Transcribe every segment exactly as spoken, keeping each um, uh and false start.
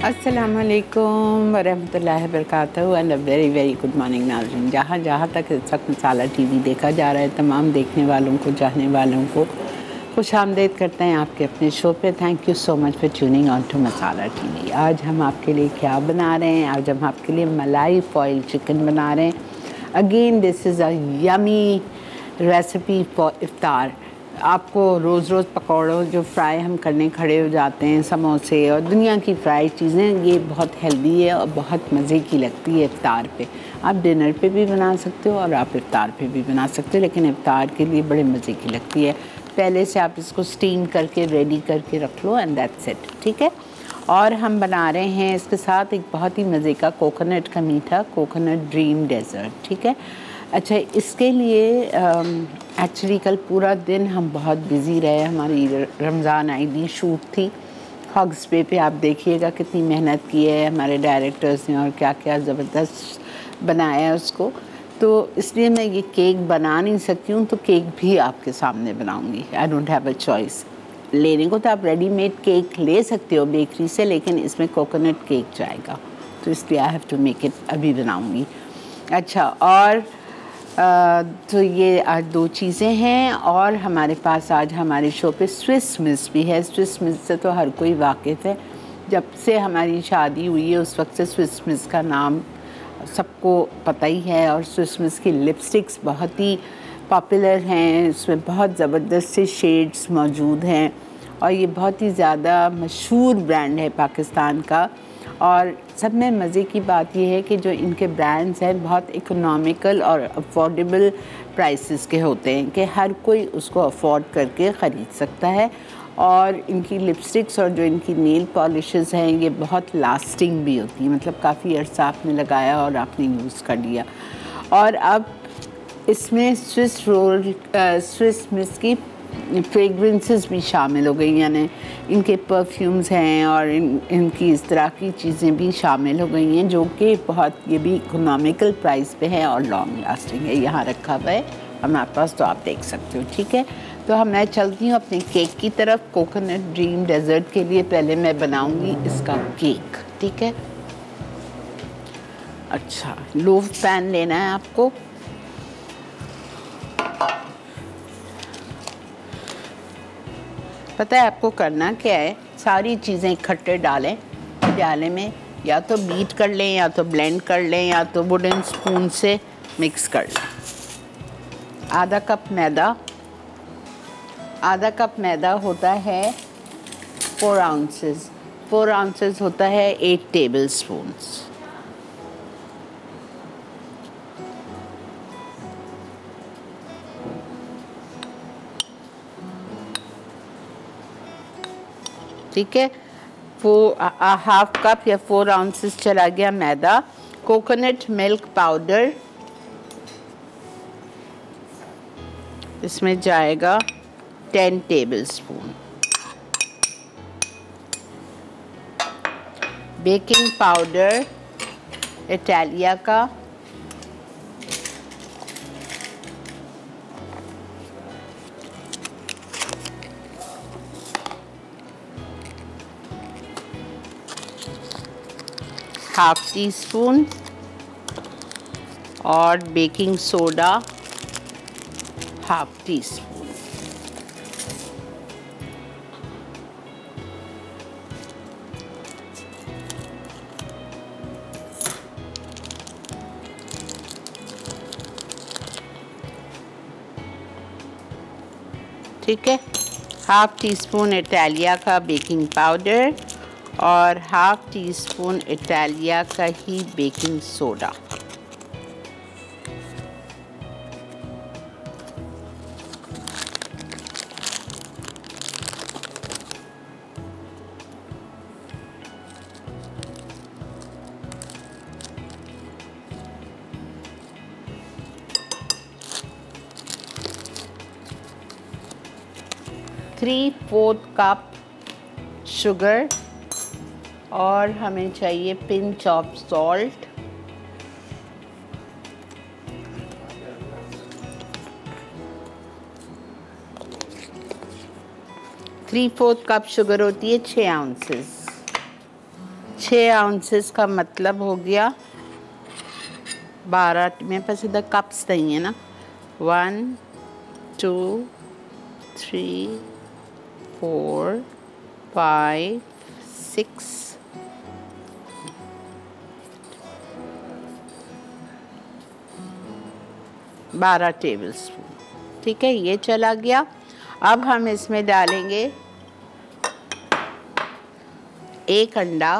अस्सलामुअलैकुम वरहमतुल्लाहि वबरकातुहू and a very very good morning नाज़रीन। जहाँ जहाँ तक इस वक्त मसाला टीवी देखा जा रहा है, तमाम देखने वालों को, चाहने वालों को खुश आमदेद करते हैं आपके अपने शो पे। Thank you so much for tuning on to Masala TV. आज हम आपके लिए क्या बना रहे हैं? आज हम आपके लिए मलाई फॉइल चिकन बना रहे हैं। Again this is a yummy recipe for iftar. आपको रोज़ रोज़ पकौड़ों जो फ्राई हम करने खड़े हो जाते हैं, समोसे और दुनिया की फ्राई चीज़ें, ये बहुत हेल्दी है और बहुत मज़े की लगती है इफ्तार पे। आप डिनर पे भी बना सकते हो और आप इफ्तार पे भी बना सकते हो, लेकिन इफ्तार के लिए बड़े मज़े की लगती है। पहले से आप इसको स्टीम करके रेडी करके रख लो एंड दैट्स इट, ठीक है। और हम बना रहे हैं इसके साथ एक बहुत ही मज़े का कोकोनट का मीठा, कोकोनट ड्रीम डेज़र्ट, ठीक है। अच्छा, इसके लिए एक्चुअली कल पूरा दिन हम बहुत बिज़ी रहे। हमारी रमज़ान आईडी शूट थी हग्स पे पे आप देखिएगा कितनी मेहनत की है हमारे डायरेक्टर्स ने और क्या क्या ज़बरदस्त बनाया है उसको। तो इसलिए मैं ये केक बना नहीं सकती हूँ, तो केक भी आपके सामने बनाऊँगी। I don't have a choice. लेने को तो आप रेडीमेड केक ले सकते हो बेकरी से, लेकिन इसमें कोकोनट केक जाएगा, तो इसलिए I have to make it, अभी बनाऊँगी। अच्छा, और Uh, तो ये आज दो चीज़ें हैं। और हमारे पास आज हमारे शो पे स्विस मिस भी है। स्विस मिस से तो हर कोई वाकिफ़ है। जब से हमारी शादी हुई है उस वक्त से स्विस मिस का नाम सबको पता ही है। और स्विस मिस की लिपस्टिक्स बहुत ही पॉपुलर हैं, इसमें बहुत ज़बरदस्त से शेड्स मौजूद हैं और ये बहुत ही ज़्यादा मशहूर ब्रांड है पाकिस्तान का। और सब में मज़े की बात यह है कि जो इनके ब्रांड्स हैं बहुत इकोनॉमिकल और अफोर्डेबल प्राइसेस के होते हैं कि हर कोई उसको अफोर्ड करके ख़रीद सकता है। और इनकी लिपस्टिक्स और जो इनकी नेल पॉलिशेस हैं ये बहुत लास्टिंग भी होती हैं, मतलब काफ़ी अर्सा आपने लगाया और आपने यूज़ कर लिया। और अब इसमें स्विस रोल स्विस मिस की फ्रेगरेंसेस भी शामिल हो गई, यानी इनके परफ्यूम्स हैं और इन इनकी इस तरह की चीज़ें भी शामिल हो गई हैं जो कि बहुत, ये भी इकोनॉमिकल प्राइस पे है और लॉन्ग लास्टिंग है। यहाँ रखा हुआ है हमारे पास, तो आप देख सकते हो, ठीक है। तो हम मैं चलती हूँ अपने केक की तरफ। कोकोनट ड्रीम डेज़र्ट के लिए पहले मैं बनाऊँगी इसका केक, ठीक है। अच्छा, लोफ पैन लेना है आपको। पता है आपको करना क्या है? सारी चीज़ें इकट्ठे डालें प्याले में, या तो बीट कर लें या तो ब्लेंड कर लें या तो वुडन स्पून से मिक्स कर लें। आधा कप मैदा, आधा कप मैदा होता है फोर आउंसेस, फोर आउंसेस होता है एट टेबल स्पून्स। ठीक है, वो हाफ कप या फोर आउंसेस चला गया मैदा। कोकोनट मिल्क पाउडर इसमें जाएगा ten tablespoon. Baking powder Italia का हाफ टी स्पून और baking soda half teaspoon. ठीक है, हाफ टी स्पून इटालिया का बेकिंग पाउडर और हाफ टी स्पून इटालिया का ही baking soda. Three fourth cup sugar और हमें चाहिए pinch of salt. Three fourth cup sugar होती है छः आउंसेस, छः आउंसेस का मतलब हो गया बारह, मेरे पास इधर कप्स नहीं है ना, one two three four five six बारह टेबल स्पून। ठीक है, ये चला गया। अब हम इसमें डालेंगे एक अंडा,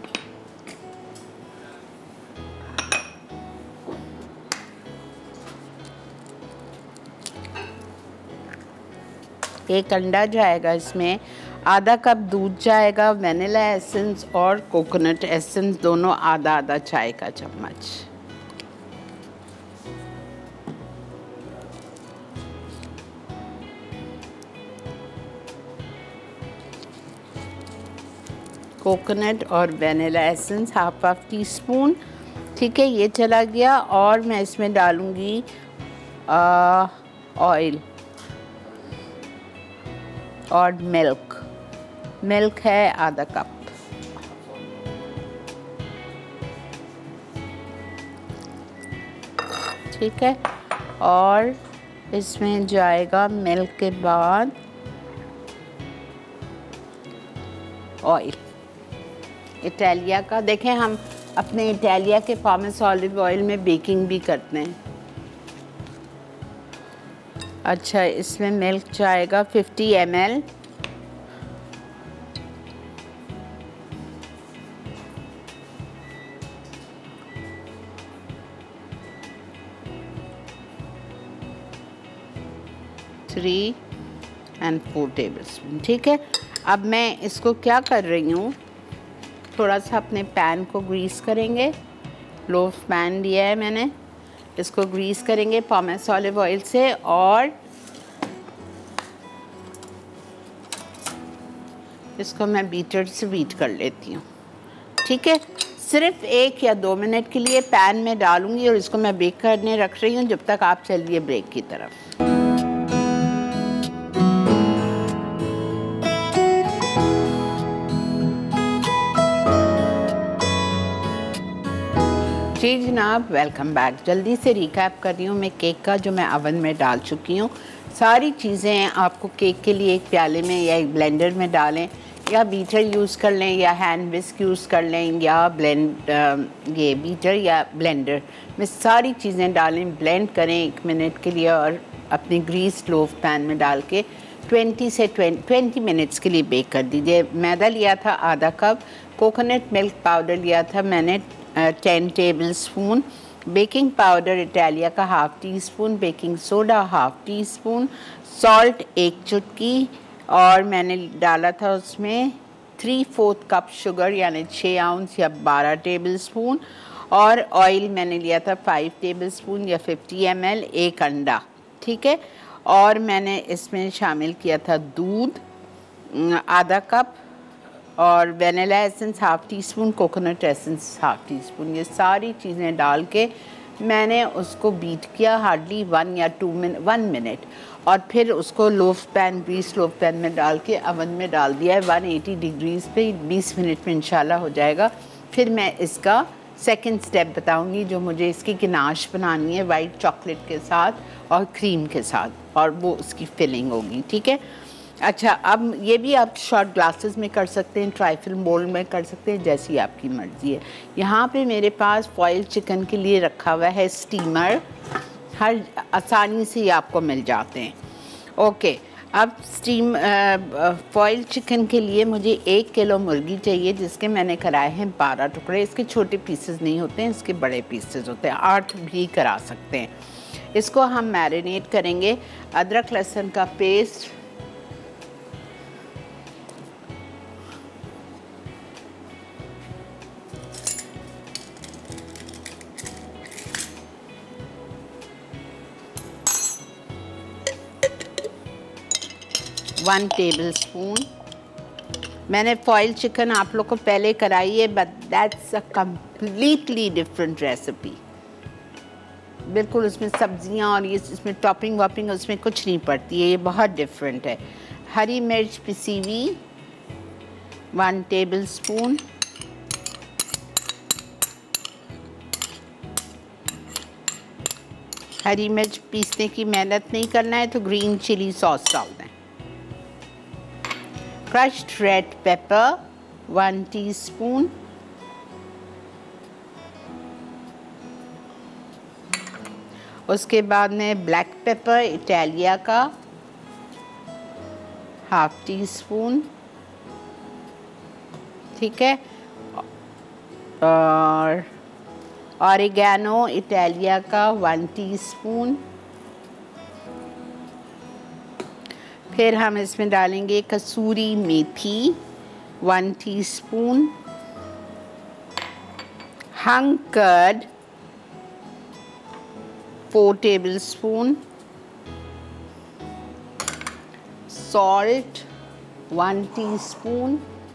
एक अंडा जाएगा इसमें, आधा कप दूध जाएगा, वनीला एसेंस और कोकोनट एसेंस दोनों आधा आधा चाय का चम्मच। कोकोनट और vanilla essence half half teaspoon. ठीक है, ये चला गया। और मैं इसमें डालूँगी ऑयल और मिल्क। मिल्क है आधा कप। ठीक है, और इसमें जाएगा मिल्क के बाद ऑयल इटालिया का। देखें, हम अपने इटालिया के फार्मस ऑलिव ऑयल में बेकिंग भी करते हैं। अच्छा, इसमें मिल्क जाएगा fifty M L, three and four tablespoon. ठीक है, अब मैं इसको क्या कर रही हूँ, थोड़ा सा अपने पैन को ग्रीस करेंगे। लोफ पैन लिया है मैंने, इसको ग्रीस करेंगे फार्मस ऑलिव ऑयल से और इसको मैं बीटर से बीट कर लेती हूँ। ठीक है, सिर्फ एक या दो मिनट के लिए पैन में डालूंगी और इसको मैं बेक करने रख रही हूँ जब तक आप चलिए ब्रेक की तरफ। जी जनाब, वेलकम बैक। जल्दी से रिकैप कर रही हूँ मैं केक का, जो मैं अवन में डाल चुकी हूँ। सारी चीज़ें आपको केक के लिए एक प्याले में या एक ब्लेंडर में डालें, या बीटर यूज़ कर लें, या हैंड विस्क यूज़ कर लें, या ब्लेंड ये बीटर या ब्लेंडर में सारी चीज़ें डालें, ब्लेंड करें एक मिनट के लिए और अपने ग्रीस लोफ पैन में डाल के ट्वेंटी से ट्वेंटी मिनट्स के लिए बेक कर दीजिए। मैदा लिया था आधा कप, कोकोनट मिल्क पाउडर लिया था मैंने ten tablespoon, baking powder Italia का half teaspoon, baking soda half teaspoon, salt एक चुटकी, और मैंने डाला था उसमें थ्री फोर्थ कप शुगर यानी छः आउंस या बारह टेबल स्पून, और ऑयल मैंने लिया था फाइव टेबल स्पून या फिफ्टी एम एल, एक अंडा। ठीक है, और मैंने इसमें शामिल किया था दूध आधा कप और vanilla essence half teaspoon, coconut essence half teaspoon. ये सारी चीज़ें डाल के मैंने उसको बीट किया हार्डली वन या टू मिनट वन मिनट और फिर उसको loaf pan grease loaf pan में डाल के अवन में डाल दिया है वन एटी डिग्रीज़ पे। बीस मिनट में इंशाल्लाह हो जाएगा। फिर मैं इसका सेकंड स्टेप बताऊंगी, जो मुझे इसकी गिनाश बनानी है वाइट चॉकलेट के साथ और क्रीम के साथ, और वो उसकी फिलिंग होगी। ठीक है, अच्छा, अब ये भी आप शॉर्ट ग्लासेस में कर सकते हैं, ट्राइफल मोल्ड में कर सकते हैं, जैसी आपकी मर्ज़ी है। यहाँ पे मेरे पास फॉइल चिकन के लिए रखा हुआ है स्टीमर, हर आसानी से ये आपको मिल जाते हैं। ओके, अब स्टीम फॉइल चिकन के लिए मुझे एक किलो मुर्गी चाहिए, जिसके मैंने कराए हैं बारह टुकड़े। इसके छोटे पीसेस नहीं होते हैं, इसके बड़े पीसेस होते हैं, आठ भी करा सकते हैं। इसको हम मैरिनेट करेंगे। अदरक लहसुन का पेस्ट, वन टेबल स्पून। मैंने फॉइल चिकन आप लोग को पहले कराई है, but that's a completely different recipe. बिल्कुल उसमें सब्जियां और ये इसमें टॉपिंग वॉपिंग उसमें कुछ नहीं पड़ती है, ये बहुत डिफरेंट है। हरी मिर्च पिसी हुई वन टेबल स्पून, हरी मिर्च पीसने की मेहनत नहीं करना है तो ग्रीन चिली सॉस डाल दें। Crushed red pepper one teaspoon, उसके बाद में ब्लैक पेपर इटालिया का हाफ टी स्पून, ठीक है, और ऑरिगेनो इटालिया का वन टीस्पून। फिर हम इसमें डालेंगे कसूरी मेथी one teaspoon, hung curd four tablespoon, salt one teaspoon,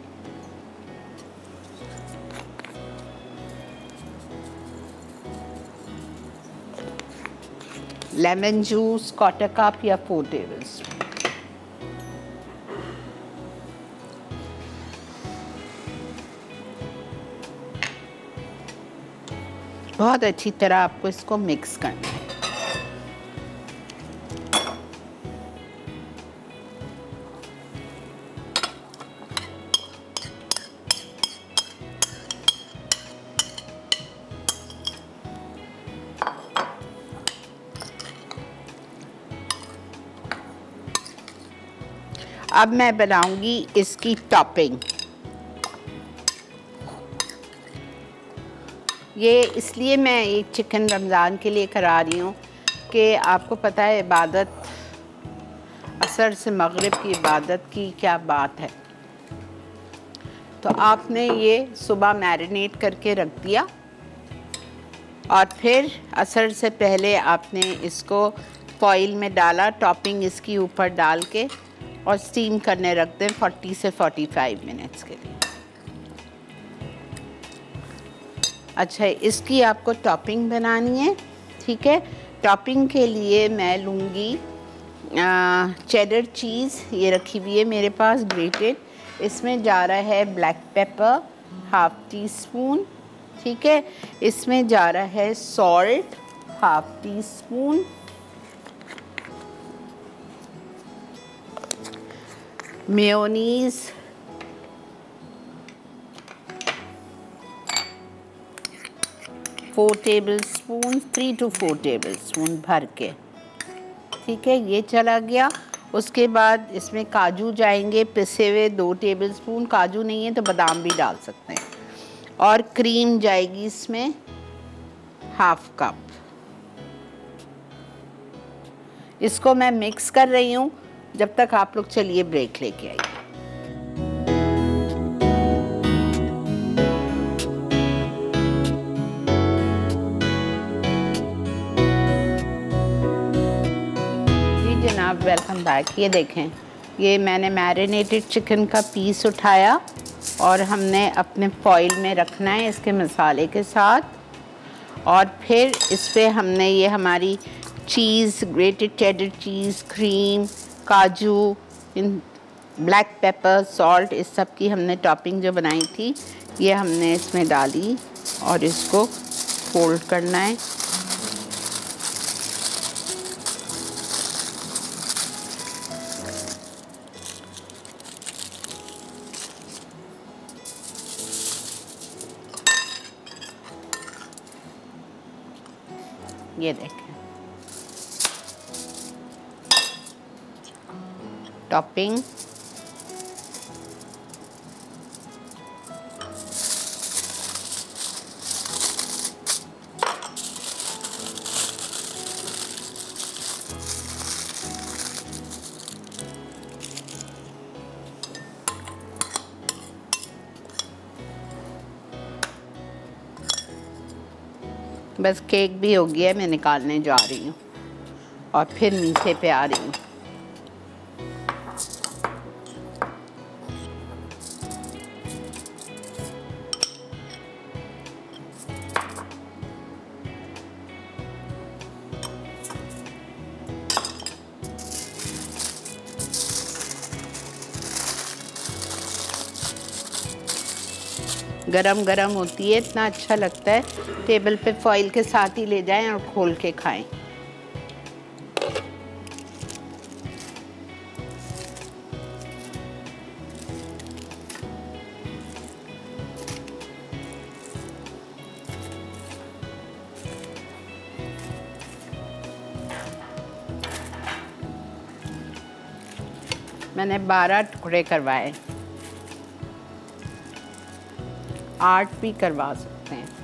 lemon juice quarter cup या फोर टेबलस्पून। बहुत अच्छी तरह आपको इसको मिक्स करना है। अब मैं बनाऊंगी इसकी टॉपिंग। ये इसलिए मैं एक चिकन रमज़ान के लिए करा रही हूँ कि आपको पता है इबादत, असर से मगरिब की इबादत की क्या बात है। तो आपने ये सुबह मैरिनेट करके रख दिया और फिर असर से पहले आपने इसको फॉइल में डाला, टॉपिंग इसकी ऊपर डाल के, और स्टीम करने रख दें चालीस से पैंतालीस मिनट्स के लिए। अच्छा, इसकी आपको टॉपिंग बनानी है, ठीक है। टॉपिंग के लिए मैं लूँगी चेडर चीज़, ये रखी हुई है मेरे पास ग्रेटेड। इसमें जा रहा है black pepper half teaspoon, ठीक है। इसमें जा रहा है salt half teaspoon, mayonnaise four tablespoon, three two four tablespoon भर के, ठीक है, ये चला गया। उसके बाद इसमें काजू जाएंगे पिसे हुए दो टेबल स्पून, काजू नहीं है तो बादाम भी डाल सकते हैं, और क्रीम जाएगी इसमें हाफ कप। इसको मैं मिक्स कर रही हूँ जब तक आप लोग चलिए ब्रेक लेके आइए। जी जनाब, वेलकम बैक। ये देखें, ये मैंने मैरिनेटेड चिकन का पीस उठाया और हमने अपने फॉइल में रखना है इसके मसाले के साथ, और फिर इस पर हमने ये हमारी cheese, grated cheddar cheese, cream, काजू, इन ब्लैक पेपर, सॉल्ट, इस सब की हमने टॉपिंग जो बनाई थी ये हमने इसमें डाली और इसको फोल्ड करना है। ये देखें टॉपिंग, बस केक भी हो गया है, मैं निकालने जा रही हूँ और फिर मीठे पे आ रही हूँ। गरम गरम होती है, इतना अच्छा लगता है। टेबल पे फॉइल के साथ ही ले जाएं और खोल के खाएं। मैंने बारह टुकड़े करवाए, आठ भी करवा सकते हैं।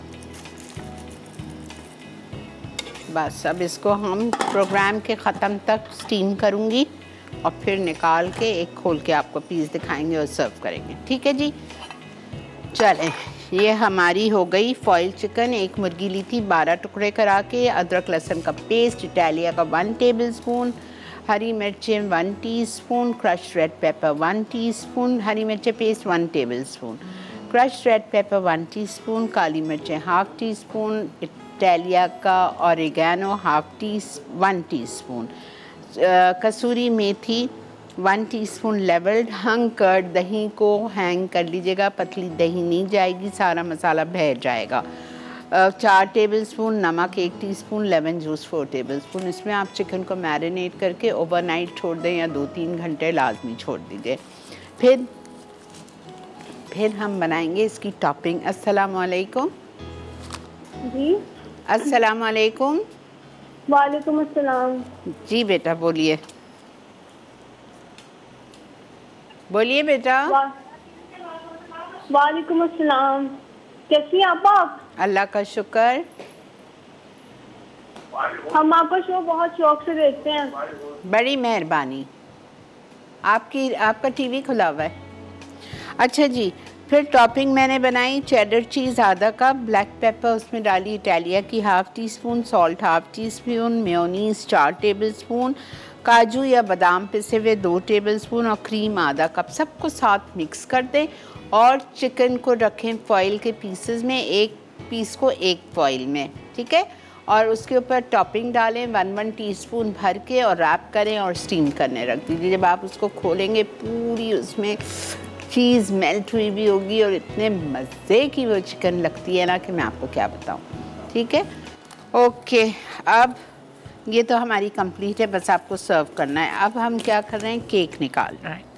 बस अब इसको हम प्रोग्राम के ख़त्म तक स्टीम करूँगी और फिर निकाल के एक खोल के आपको पीस दिखाएंगे और सर्व करेंगे। ठीक है जी, चलें। ये हमारी हो गई फॉइल चिकन। एक मुर्गी ली थी बारह टुकड़े करा के, अदरक लहसुन का पेस्ट इटालिया का वन टेबलस्पून, हरी मिर्चें one teaspoon, crushed red pepper one teaspoon, हरी मिर्चें paste one tablespoon, crushed red pepper one teaspoon, काली मिर्चें हाफ टी स्पून, इटालिया का oregano half tea one teaspoon, कसूरी मेथी one teaspoon, levelled hung curd. दही को हैंग कर लीजिएगा, पतली दही नहीं जाएगी, सारा मसाला बह जाएगा। चार टेबलस्पून नमक, एक teaspoon lemon juice four tablespoon. इसमें आप चिकन को मैरिनेट करके ओवरनाइट छोड़ दें या दो तीन घंटे लाजमी छोड़ दीजिए। फिर फिर हम बनाएंगे इसकी टॉपिंग। अस्सलाम वालेकुम। जी अस्सलाम वालेकुम। वालेकुम अस्सलाम। जी बेटा बोलिए, बोलिए बेटा। वा, वालेकुम अस्सलाम। कैसी हैं आप? अल्लाह का शुक्र। हम आपका शो बहुत शौक से देखते हैं। बड़ी मेहरबानी। आपकी आपका टीवी खुला हुआ है। अच्छा जी, फिर टॉपिंग मैंने बनाई चेडर चीज़ आधा कप, ब्लैक पेपर उसमें डाली इटालिया की half teaspoon, salt half teaspoon, mayonnaise चार टेबल स्पून, काजू या बादाम पिसे हुए दो टेबलस्पून और क्रीम आधा कप। सबको साथ मिक्स कर दें और चिकन को रखें फॉइल के पीसेस में, एक पीस को एक फॉइल में, ठीक है। और उसके ऊपर टॉपिंग डालें वन वन टीस्पून भर के और रैप करें और स्टीम करने रख दीजिए। जब आप उसको खोलेंगे पूरी उसमें चीज़ मेल्ट हुई भी होगी और इतने मज़े की वो चिकन लगती है ना कि मैं आपको क्या बताऊँ। ठीक है, ओके। अब ये तो हमारी कंप्लीट है, बस आपको सर्व करना है। अब हम क्या कर रहे हैं, केक निकाल रहे हैं।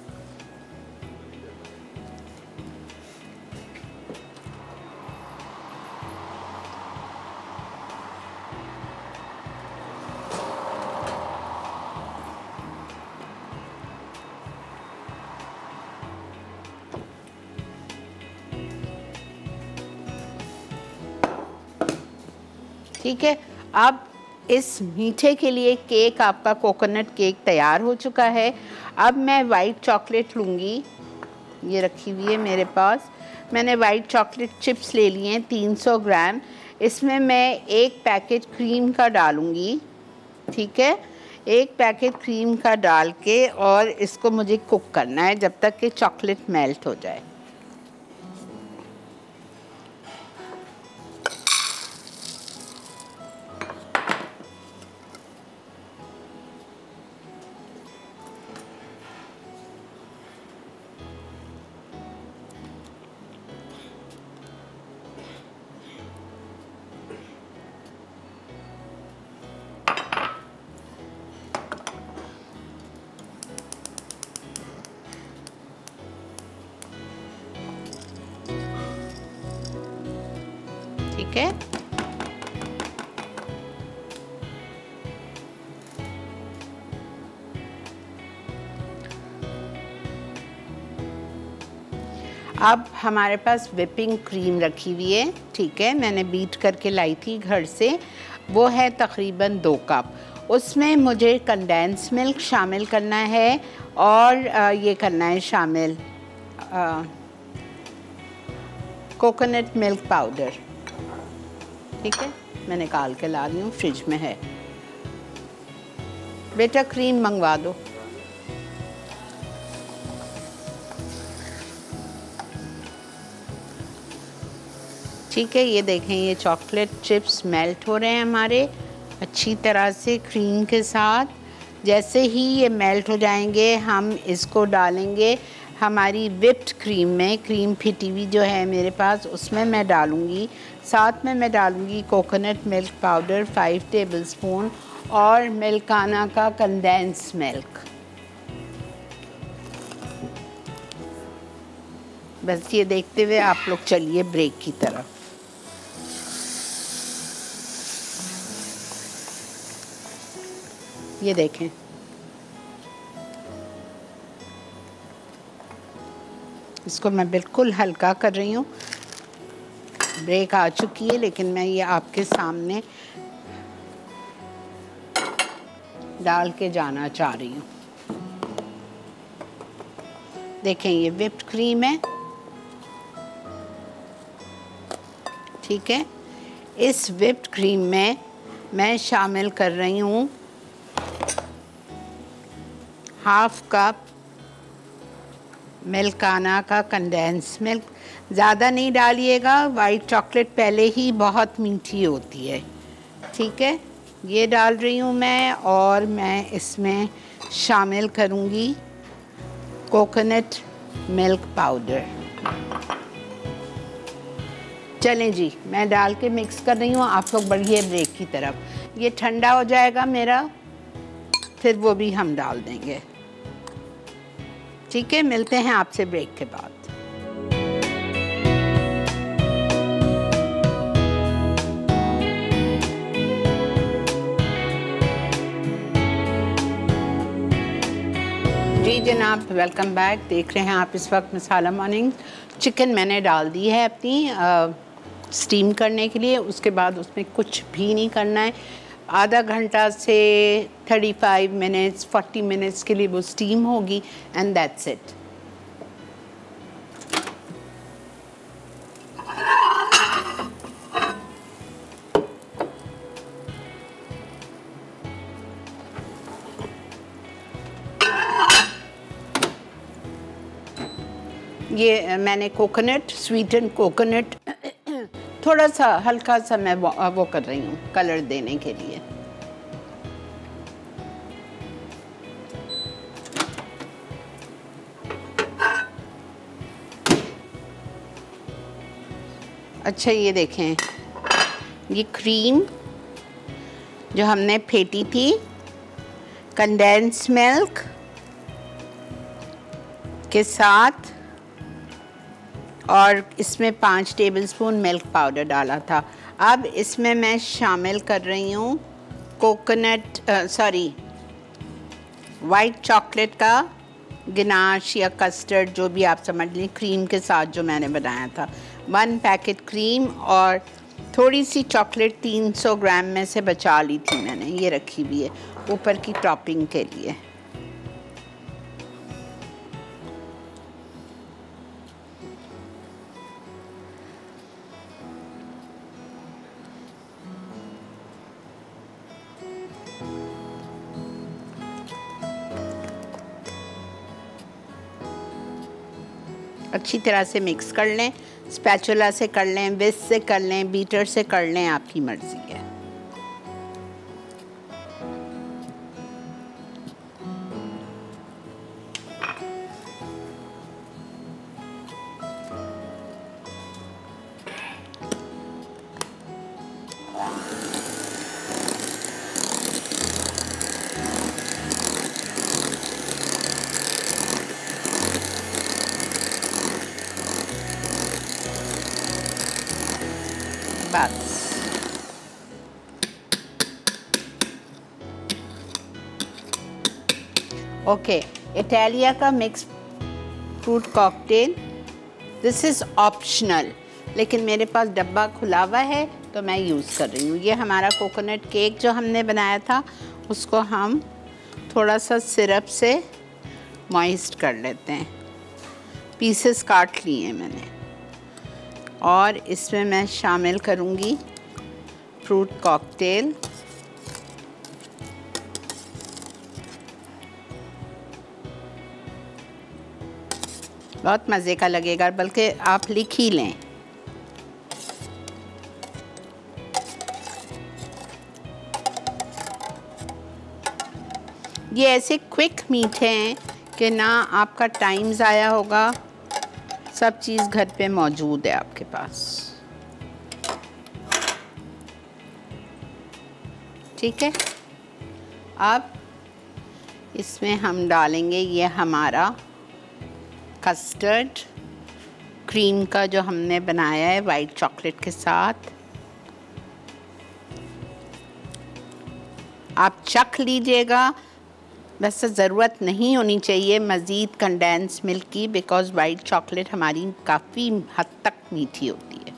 ठीक है, अब इस मीठे के लिए केक आपका कोकोनट केक तैयार हो चुका है। अब मैं वाइट चॉकलेट लूँगी, ये रखी हुई है मेरे पास। मैंने वाइट चॉकलेट चिप्स ले लिए हैं तीन सौ ग्राम। इसमें मैं एक पैकेट क्रीम का डालूँगी, ठीक है। एक पैकेट क्रीम का डाल के और इसको मुझे कुक करना है जब तक कि चॉकलेट मेल्ट हो जाए। ठीक है, अब हमारे पास व्हिपिंग क्रीम रखी हुई है, ठीक है। मैंने बीट करके लाई थी घर से, वो है तकरीबन दो कप। उसमें मुझे कंडेंस मिल्क शामिल करना है और आ, ये करना है शामिल कोकोनट मिल्क पाउडर, ठीक है। मैं निकाल के ला रही हूँ, फ्रिज में है। बेटा क्रीम मंगवा दो। ठीक है, ये देखें, ये चॉकलेट चिप्स मेल्ट हो रहे हैं हमारे अच्छी तरह से क्रीम के साथ। जैसे ही ये मेल्ट हो जाएंगे हम इसको डालेंगे हमारी व्हिप्ड क्रीम में। क्रीम फिटी हुई जो है मेरे पास उसमें मैं डालूँगी। साथ में मैं डालूँगी coconut milk powder five tablespoon और मिल्काना का कंडेंस मिल्क। बस ये देखते हुए आप लोग चलिए ब्रेक की तरफ। ये देखें, इसको मैं बिल्कुल हल्का कर रही हूँ। ब्रेक आ चुकी है लेकिन मैं ये आपके सामने डाल के जाना चाह रही हूँ। देखें ये व्हिप्ड क्रीम है, ठीक है। इस व्हिप्ड क्रीम में मैं शामिल कर रही हूँ हाफ कप मिल्काना का कंडेंस मिल्क। ज़्यादा नहीं डालिएगा, वाइट चॉकलेट पहले ही बहुत मीठी होती है, ठीक है। ये डाल रही हूँ मैं, और मैं इसमें शामिल करूँगी कोकोनट मिल्क पाउडर। चलें जी, मैं डाल के मिक्स कर रही हूँ, आप लोग बढ़िए ब्रेक की तरफ। ये ठंडा हो जाएगा मेरा, फिर वो भी हम डाल देंगे, ठीक है। मिलते हैं आपसे ब्रेक के बाद। जी जनाब, वेलकम बैक। देख रहे हैं आप इस वक्त मसाला मॉर्निंग। चिकन मैंने डाल दी है अपनी आ, स्टीम करने के लिए। उसके बाद उसमें कुछ भी नहीं करना है। आधा घंटा से पैंतीस मिनट्स चालीस मिनट्स के लिए वो स्टीम होगी, एंड दैट्स इट। ये मैंने कोकोनट, स्वीटन कोकोनट थोड़ा सा हल्का सा मैं वो, वो कर रही हूँ कलर देने के लिए। अच्छा ये देखें, ये क्रीम जो हमने फेंटी थी, कंडेंस मिल्क के साथ, और इसमें पाँच टेबलस्पून मिल्क पाउडर डाला था। अब इसमें मैं शामिल कर रही हूँ कोकोनट सॉरी वाइट चॉकलेट का गिनाश या कस्टर्ड, जो भी आप समझ लें, क्रीम के साथ जो मैंने बनाया था। वन पैकेट क्रीम और थोड़ी सी चॉकलेट तीन सौ ग्राम में से बचा ली थी मैंने, ये रखी हुई है ऊपर की टॉपिंग के लिए। अच्छी तरह से मिक्स कर लें, स्पैचुला से कर लें, विस्क से कर लें, बीटर से कर लें, आपकी मर्ज़ी है। बस ओके, इटालिया का mix fruit cocktail, this is optional, लेकिन मेरे पास डब्बा खुला हुआ है तो मैं यूज़ कर रही हूँ। ये हमारा कोकोनट केक जो हमने बनाया था, उसको हम थोड़ा सा सिरप से मॉइस्ट कर लेते हैं। पीसेस काट लिए हैं मैंने, और इसमें मैं शामिल करूँगी फ्रूट कॉकटेल। बहुत मज़े का लगेगा, बल्कि आप लिख ही लें। ये ऐसे क्विक मीठे हैं कि ना आपका टाइम ज़ाया होगा, सब चीज़ घर पे मौजूद है आपके पास। ठीक है, अब इसमें हम डालेंगे ये हमारा कस्टर्ड क्रीम का जो हमने बनाया है वाइट चॉकलेट के साथ। आप चख लीजिएगा, वैसे ज़रूरत नहीं होनी चाहिए मज़ीद कंडेंस मिल्क की, बिकॉज़ वाइट चॉकलेट हमारी काफ़ी हद तक मीठी होती है।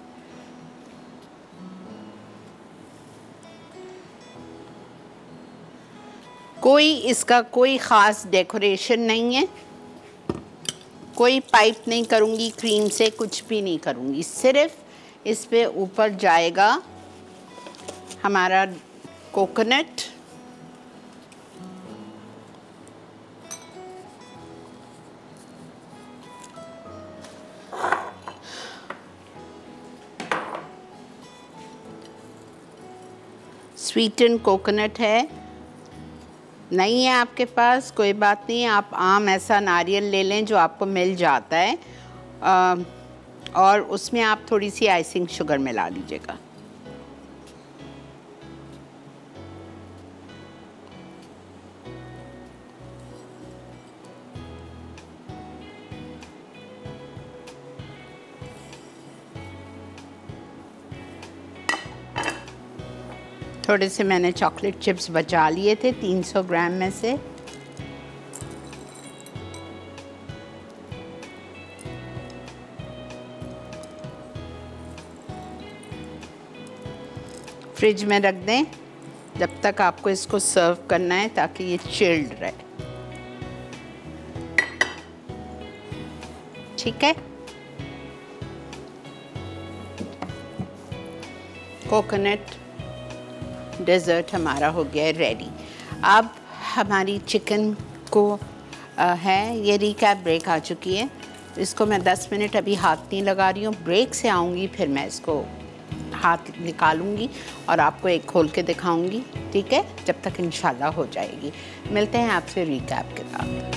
कोई इसका कोई ख़ास डेकोरेशन नहीं है, कोई पाइप नहीं करूँगी क्रीम से, कुछ भी नहीं करूँगी, सिर्फ इस पे ऊपर जाएगा हमारा कोकोनट, स्वीटन कोकोनट है, नहीं है आपके पास कोई बात नहीं, आप आम ऐसा नारियल ले लें जो आपको मिल जाता है, आ, और उसमें आप थोड़ी सी आइसिंग शुगर मिला लीजिएगा। थोड़े से मैंने चॉकलेट चिप्स बचा लिए थे तीन सौ ग्राम में से। फ्रिज में रख दें जब तक आपको इसको सर्व करना है, ताकि ये चिल्ड रहे। ठीक है, कोकोनट डेज़र्ट हमारा हो गया है रेडी। अब हमारी चिकन को आ, है ये रिकैप ब्रेक आ चुकी है, इसको मैं दस मिनट अभी हाथ नहीं लगा रही हूँ, ब्रेक से आऊँगी फिर मैं इसको हाथ निकालूंगी और आपको एक खोल के दिखाऊंगी। ठीक है, जब तक इंशाल्लाह हो जाएगी। मिलते हैं आपसे रिकैप के साथ।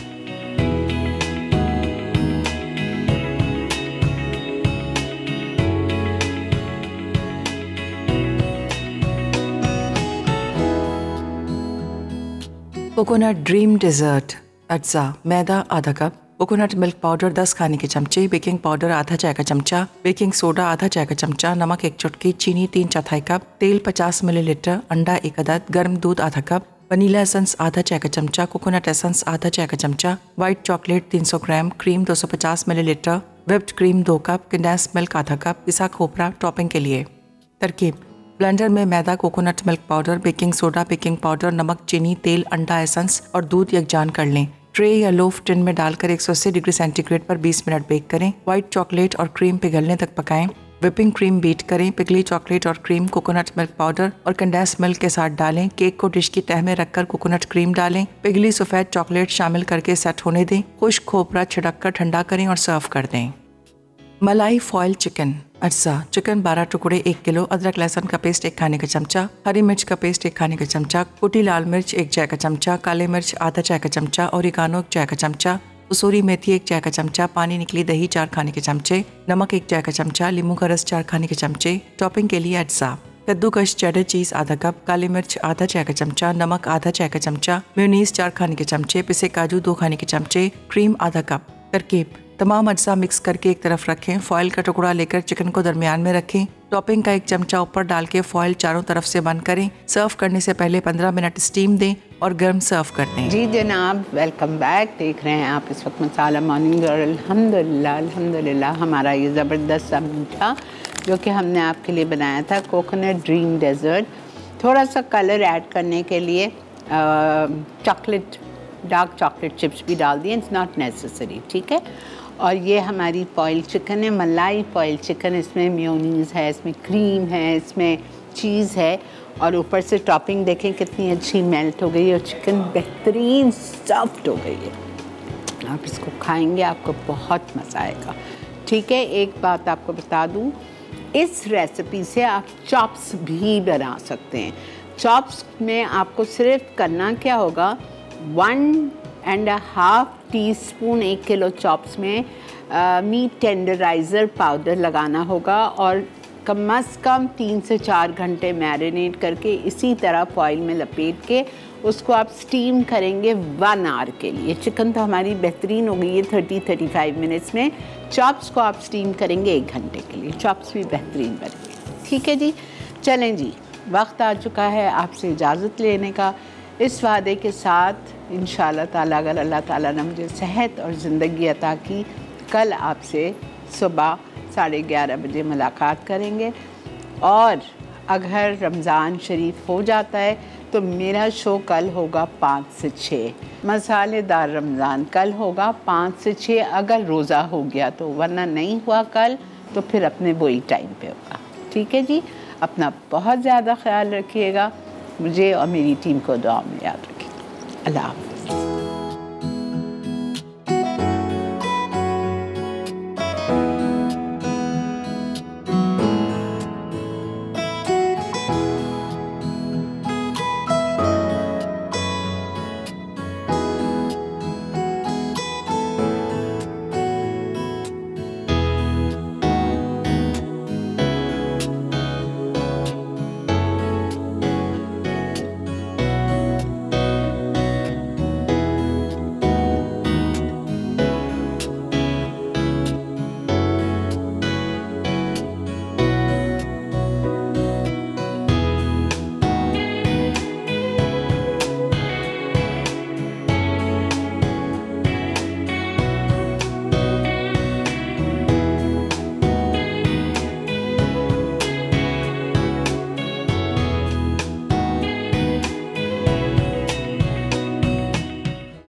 कोकोनट ड्रीम डेजर्ट अज्जा, मैदा आधा कप, कोकोनट मिल्क पाउडर दस खाने के चमचे, बेकिंग पाउडर आधा चाय का चमचा, बेकिंग सोडा आधा चाय का चमचा, नमक एक चुटकी, चीनी तीन चौथाई कप, तेल पचास मिलीलीटर, अंडा एक अदद, गर्म दूध आधा कप, वनीला एसेंस आधा चाय का चमचा, कोकोनट एसेंस आधा चाय का चमचा, व्हाइट चॉकलेट तीन सौ ग्राम, क्रीम दो सौ पचास मिलीलीटर, व्हिप्ड क्रीम दो कप, कंडेंस्ड मिल्क आधा कप, पिसा खोपरा टॉपिंग के लिए। तरकीब: ब्लेंडर में मैदा, coconut milk powder, baking soda, baking powder, नमक, चीनी, तेल, अंडा एसेंस और दूध यकजान कर लें। ट्रे या लोफ टिन में डालकर एक सौ अस्सी डिग्री सेंटीग्रेड पर बीस मिनट बेक करें। व्हाइट चॉकलेट और क्रीम पिघलने तक पकाएं। व्हिपिंग क्रीम बीट करें। पिघली चॉकलेट और क्रीम कोकोनट मिल्क पाउडर और कंडेंस्ड मिल्क के साथ डालें। केक को डिश की तह में रखकर कोकोनट क्रीम डालें। पिघली सफ़ेद चॉकलेट शामिल करके सेट होने दें। खुश्क खोपरा छिड़क कर ठंडा करें और सर्व कर दें। मलाई फॉयल चिकन अज्जा, चिकन बारह टुकड़े एक किलो, अदरक लहसुन का पेस्ट एक खाने का चमचा, हरी मिर्च का पेस्ट एक खाने का चमचा, कुटी लाल मिर्च एक चाय का चमचा, काले मिर्च आधा चाय का चमचा, ओरिगानो एक चाय का चमचा, कसूरी मेथी एक चाय का चमचा, पानी निकली दही चार खाने के चमचे, नमक एक चाय का चमचा, नींबू का रस चार खाने के चमचे। टॉपिंग के लिए अज्जा: कद्दूकश चेडर चीज आधा कप, काली मिर्च आधा चाय का चमचा, नमक आधा चाय का चमचा, मेयोनीज चार खाने के चमचे, पिसे काजू दो खाने के चमचे, क्रीम आधा कप। तरकीब: तमाम अज्जा मिक्स करके एक तरफ रखें। फॉयल का टुकड़ा लेकर चिकन को दरमियान में रखें। टॉपिंग का एक चमचा ऊपर डाल के फॉयल चारों तरफ से बंद करें। सर्व करने से पहले पंद्रह मिनट स्टीम दें और गर्म सर्व कर दें। जी जनाब, वेलकम बैक। देख रहे हैं आप इस वक्त मसाला मॉर्निंग और अल्हम्दुलिल्लाह अल्हम्दुलिल्लाह हमारा ये ज़बरदस्त सा मीठा जो कि हमने आपके लिए बनाया था, कोकोनट ड्रीम डेजर्ट। थोड़ा सा कलर ऐड करने के लिए चॉकलेट, डार्क चॉकलेट चिप्स भी डाल दिए, इट्स नॉट नेसेसरी। ठीक है, और ये हमारी फॉइल चिकन है, मलाई फॉइल चिकन। इसमें मेयोनीज़ है, इसमें क्रीम है, इसमें चीज़ है और ऊपर से टॉपिंग देखें कितनी अच्छी मेल्ट हो गई है और चिकन बेहतरीन सॉफ्ट हो गई है। आप इसको खाएंगे आपको बहुत मज़ा आएगा। ठीक है, एक बात आपको बता दूं, इस रेसिपी से आप चॉप्स भी बना सकते हैं। चॉप्स में आपको सिर्फ करना क्या होगा, one and half teaspoon एक किलो चॉप्स में मीट टेंडराइज़र पाउडर लगाना होगा और कम अज़ कम तीन से चार घंटे मैरिनेट करके इसी तरह फॉइल में लपेट के उसको आप स्टीम करेंगे वन आवर के लिए। चिकन तो हमारी बेहतरीन हो गई है थर्टी थर्टी फाइव मिनट्स में। चॉप्स को आप स्टीम करेंगे एक घंटे के लिए, चॉप्स भी बेहतरीन बनेंगे। ठीक है जी, चलें जी, वक्त आ चुका है आपसे इजाज़त लेने का। इस वादे के साथ इंशाअल्लाह ताला, अगर अल्लाह ताला ने मुझे सेहत और ज़िंदगी अता की, कल आपसे सुबह साढ़े ग्यारह बजे मुलाकात करेंगे। और अगर रमज़ान शरीफ हो जाता है तो मेरा शो कल होगा पाँच से छः। मसालेदार रमज़ान कल होगा पाँच से छः, अगर रोज़ा हो गया तो, वरना नहीं हुआ कल तो फिर अपने वही टाइम पे होगा। ठीक है जी, अपना बहुत ज़्यादा ख्याल रखिएगा, मुझे और मेरी टीम को दुआ में याद रखिए। अल्लाह हाफ़िज़।